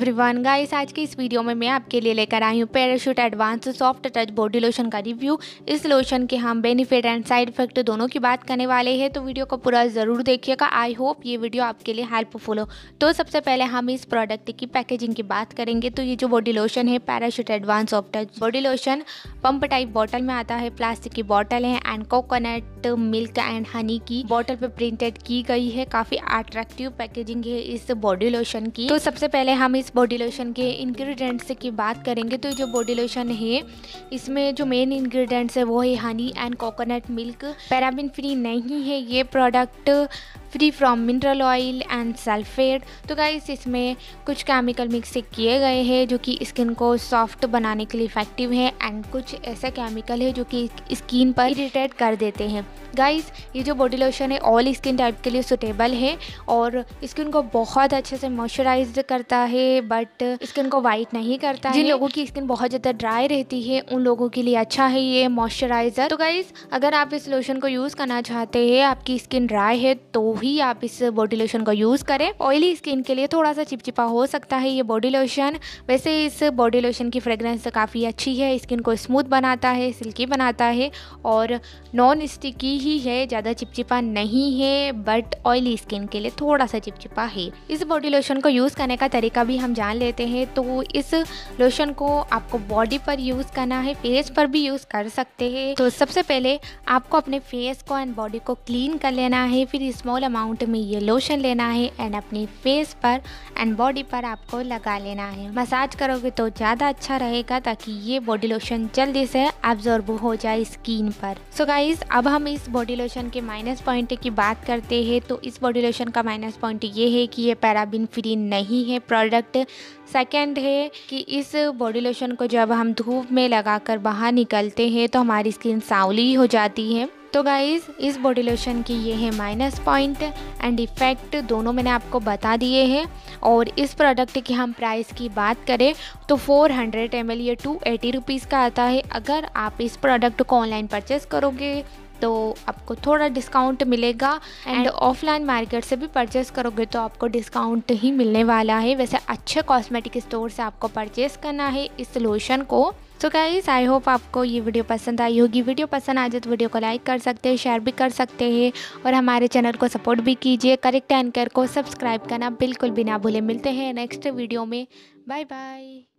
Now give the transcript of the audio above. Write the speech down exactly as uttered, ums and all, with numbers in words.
Everyone guys, आज की इस वीडियो में मैं आपके लिए लेकर आई हूँ Parachute advance soft touch body lotion का रिव्यू। इस लोशन के हम बेनिफिट एंड साइड इफेक्ट दोनों की बात करने वाले हैं, तो वीडियो को पूरा ज़रूर देखिएगा। आई होप ये वीडियो आपके लिए हेल्पफुल हो। तो सबसे पहले हम इस प्रोडक्ट की पैकेजिंग की बात करेंगे। तो ये जो बॉडी लोशन है Parachute advance soft touch body lotion pump type bottle में आता है। प्लास्टिक की बॉटल है and coconut milk and honey की बॉटल पे प्रिंटेड की गई है। काफ़ी अट्रैक्टिव पैकेजिंग है इस बॉडी लोशन की। तो सबसे पहले हम इस बॉडी लोशन के इंग्रेडिएंट्स की बात करेंगे। तो जो बॉडी लोशन है इसमें जो मेन इंग्रेडिएंट्स है वो है honey and coconut milk. Paraben free नहीं है ये product, free from mineral oil and sulphate. तो गाइस इसमें कुछ केमिकल मिक्स किए गए हैं जो कि स्किन को सॉफ्ट बनाने के लिए इफेक्टिव है एंड कुछ ऐसा केमिकल है जो कि स्किन पर इरिटेट कर देते हैं। गाइस ये जो बॉडी लोशन है ऑल स्किन टाइप के लिए सुटेबल है और स्किन को बहुत अच्छे से मॉइस्चराइज करता है, बट स्किन को वाइट नहीं करता है। जिन लोगों की स्किन बहुत ज़्यादा ड्राई रहती है उन लोगों के लिए अच्छा है ये मॉइस्चराइज़र। तो गाइस अगर आप इस लोशन को यूज़ करना चाहते हैं, आपकी स्किन ड्राई है तो ही आप इस बॉडी लोशन को यूज़ करें। ऑयली स्किन के लिए थोड़ा सा चिपचिपा हो सकता है ये बॉडी लोशन। वैसे इस बॉडी लोशन की फ्रेग्रेंस काफ़ी अच्छी है, स्किन को स्मूथ बनाता है, सिल्की बनाता है और नॉन स्टिकी ही है, ज़्यादा चिपचिपा नहीं है, बट ऑयली स्किन के लिए थोड़ा सा चिपचिपा है। इस बॉडी लोशन को यूज़ करने का तरीका भी हम जान लेते हैं। तो इस लोशन को आपको बॉडी पर यूज़ करना है, फेस पर भी यूज़ कर सकते हैं। तो सबसे पहले आपको अपने फेस को एंड बॉडी को क्लीन कर लेना है, फिर स्मॉल अमाउंट में ये लोशन लेना है एंड अपनी फेस पर एंड बॉडी पर आपको लगा लेना है। मसाज करोगे तो ज़्यादा अच्छा रहेगा ताकि ये बॉडी लोशन जल्दी से एब्जॉर्ब हो जाए स्किन पर। सो गाइस अब हम इस बॉडी लोशन के माइनस पॉइंट की बात करते हैं। तो इस बॉडी लोशन का माइनस पॉइंट ये है कि ये पैराबिन फ्री नहीं है प्रोडक्ट। सेकंड है कि इस बॉडी लोशन को जब हम धूप में लगाकर बाहर निकलते हैं तो हमारी स्किन सांवली हो जाती है। तो गाइज़ इस बॉडी लोशन की ये है माइनस पॉइंट एंड इफ़ेक्ट दोनों मैंने आपको बता दिए हैं। और इस प्रोडक्ट की हम प्राइस की बात करें तो फोर हंड्रेड एम एल ये टू एटी रुपीज़ का आता है। अगर आप इस प्रोडक्ट को ऑनलाइन परचेस करोगे तो आपको थोड़ा डिस्काउंट मिलेगा एंड ऑफलाइन मार्केट से भी परचेस करोगे तो आपको डिस्काउंट ही मिलने वाला है। वैसे अच्छे कॉस्मेटिक स्टोर से आपको परचेस करना है इस लोशन को। तो गाइस आई होप आपको ये वीडियो पसंद आई होगी। वीडियो पसंद आ जाए तो वीडियो को लाइक कर सकते हैं, शेयर भी कर सकते हैं और हमारे चैनल को सपोर्ट भी कीजिए। करेक्ट एंकर को सब्सक्राइब करना बिल्कुल भी ना भूलें। मिलते हैं नेक्स्ट वीडियो में। Bye bye.